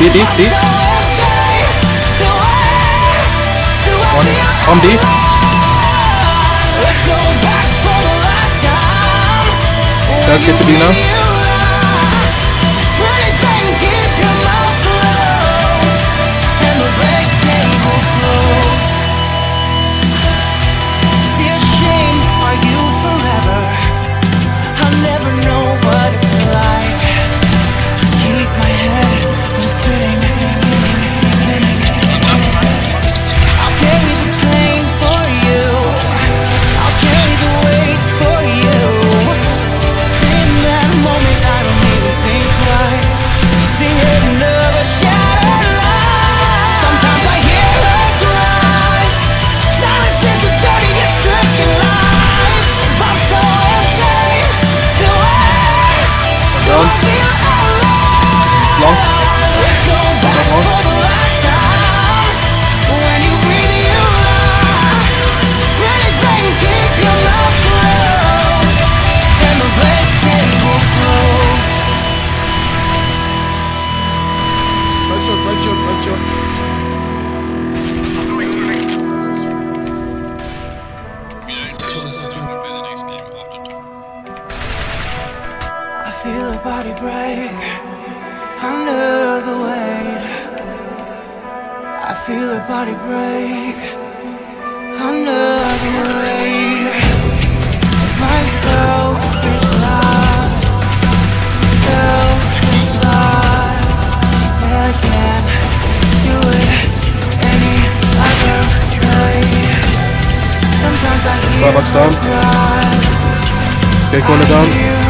Deep. One deep. Guys, get to B now. Right shot. I feel a body break under the weight. I feel a body break under the weight. Myself is lost, self is lost. I can't do it any other way. Sometimes I hear croughs down. Okay, corner down.